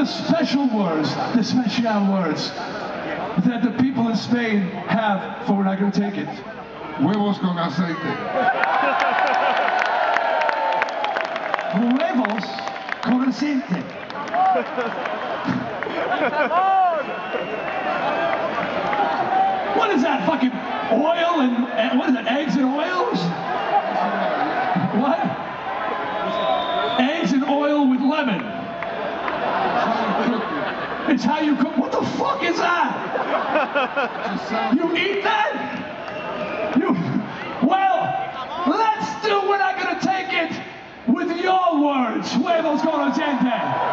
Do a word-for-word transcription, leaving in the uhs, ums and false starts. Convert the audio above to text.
special words, the special words that the people in Spain have for when I can take it. Huevos con aceite. Huevos con aceite. What is that, fucking oil and, and what is that, eggs and oils? What? Eggs and oil with lemon. It's how you cook. What the fuck is that? You eat that? You, well, let's do We're Not Gonna Take It with your words. Huevos con aceite.